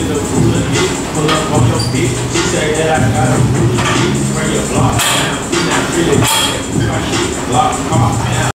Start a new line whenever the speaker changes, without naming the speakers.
the ruler hit. Pull up on your bitch. She say that I got a ruler hit. Bring your block down. We not really my shit. Block car down.